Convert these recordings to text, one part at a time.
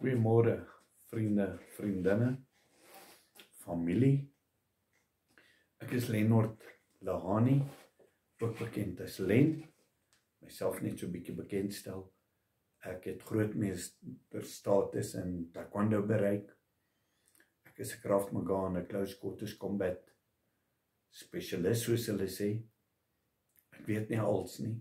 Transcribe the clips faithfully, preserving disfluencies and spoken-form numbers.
Goeiemôre, vriende, vriendinne, familie. Ek is Lennard Lahani, ook bekend as Len, myself net so 'n bietjie bekendstel. Ek het grootmeesterstatus in taekwondo bereik. Ek is 'n Krav Maga en 'n close quarters combat spesialis, soos hulle sê. Ek weet nie als nie.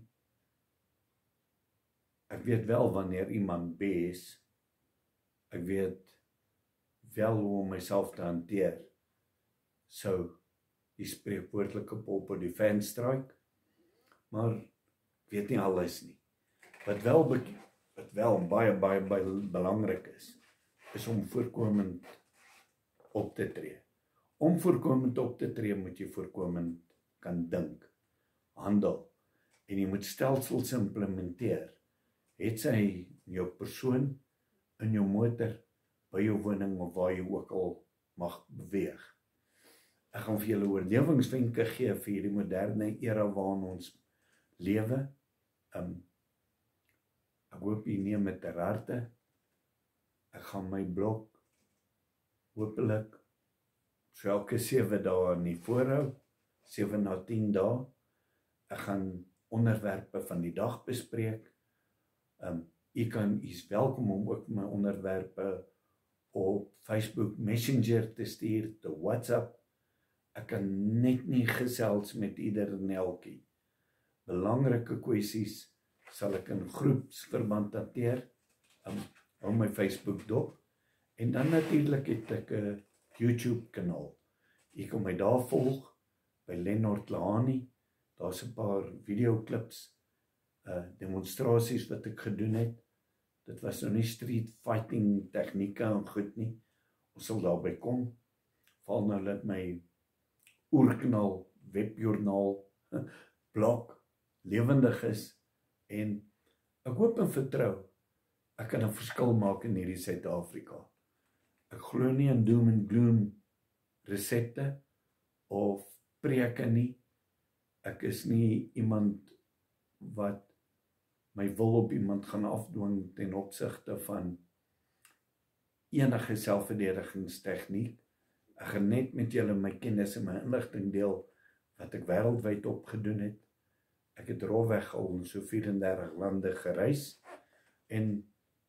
Ek weet wel wanneer iemand bees. Ek weet wel hoe om myself te hanteer. So, die spreekwoordelike pop op die fan strike, maar ek weet nie alles nie. Wat wel, wat wel baie, baie, baie belangrik is, is om voorkomend op te tree. Om voorkomend op te tree, moet jy voorkomend kan dink, handel, en jy moet stelsels implementeer. Het sy jou persoon, in jou motor, by jou woning of waar jy ook al mag beweeg. Ek gaan vir julle oorlewingswenke gee vir hierdie moderne era waarin ons lewe. Um, ek hoop jy neem met ter harte. Ek gaan my blok hopelik so elke sewe dae nie voorhou, sewe na tien dae. Ek gaan onderwerpe van die dag bespreek. Um, jy kan, jy is welkom om ook my onderwerpe op Facebook Messenger te stuur, te WhatsApp. Ek kan net nie gesels met ieder en elkie. Belangrike kwessies sal ek in groepsverband hanteer. Um, hou my Facebook dop. En dan natuurlik het ek 'n YouTube kanaal. Jy kan my daar volg, by Lennard Lahani. Daar's 'n paar videoklips, uh, demonstrasies wat ek gedoen het. Dit was nou nie street fighting tegnieke en goed nie. Ons sal daarby kom. Val nou dat my oerkanaal, webjoernaal, blog, lewendig is. En ek hoop en vertrou, ek kan 'n verskil maak in hierdie Suid-Afrika. Ek glo nie in doom en gloom resepte of preke nie. Ek is nie iemand wat my wil op iemand gaan afdwing ten opsigte van enige selfverdedigingstegniek. Ek gaan net met julle my kennis en my inligting deel wat ek wêreldwyd opgedoen het. Ek het rofweg al in so vyf en dertig lande gereis en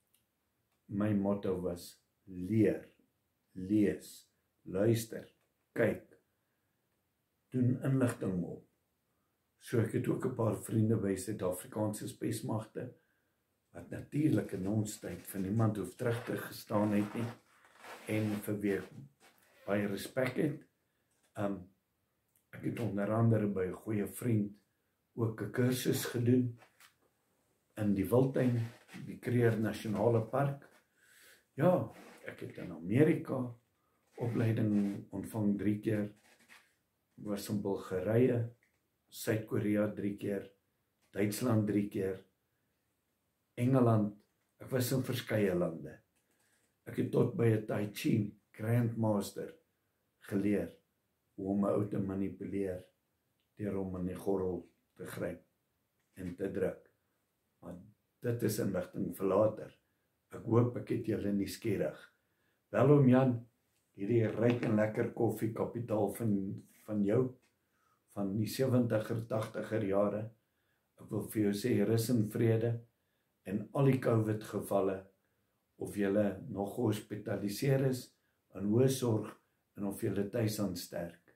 my motto was leer, lees, luister, kyk, doen inligting op. So ek het ook 'n paar vriende by Suid-Afrikaanse spesmagte, wat natuurlik in ons tyd van niemand hoef terug te gestaan het nie, en vir wie ek baie respek het. Um, ek het onder andere by 'n goeie vriend ook 'n kursus gedoen, in die Wildtuin, die Kruger Nasionale Park. Ja, ek het in Amerika opleiding ontvang drie keer, was in Bulgarië, Suid-Korea drie keer, Duitsland drie keer, Engeland, ek was in verskeie lande. Ek het tot by 'n Tai Chi Grandmaster geleer hoe om 'n ou te manipuleer deur hom in die gordel te gryp en te druk. Maar dit is inligting vir later. Ek hoop ek het julle nuuskierig. Wel oom Jan, hierdie ryk en lekker koffie kapitaal van, van jou, van die sewentiger, tagtiger jare. Ek wil vir jou sê, rus in vrede, en al die COVID gevalle, of julle nog gehospitaliseer is, in hoë sorg, en of julle tuis aan sterk,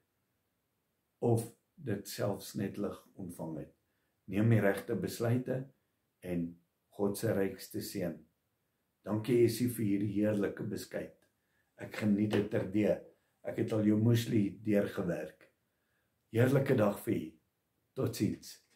of dit selfs net lig ontvang het. Neem die regte besluite, en God se rykste seën. Dankie Essie vir hierdie heerlike beskuit. Ek geniet dit terdee. Ek het al jou muesli deurgewerk. Heerlike dag vir u. Totsiens.